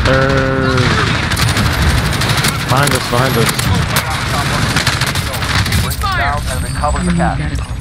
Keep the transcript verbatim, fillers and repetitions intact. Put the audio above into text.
Er, behind us, behind us. Bring down and recover the cash.